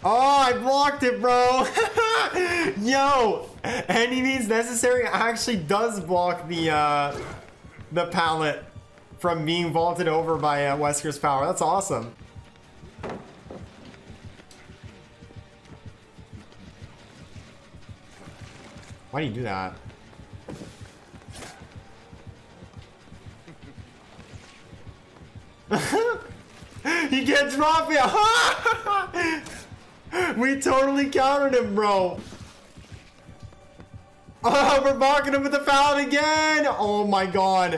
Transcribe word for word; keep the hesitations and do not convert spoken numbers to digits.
Oh, I blocked it, bro. Yo, any means necessary actually does block the uh, the pallet from being vaulted over by uh, Wesker's power. That's awesome. Why do you do that? He can't drop it. We totally countered him, bro. Oh, we're blocking him with the pallet again. Oh my god.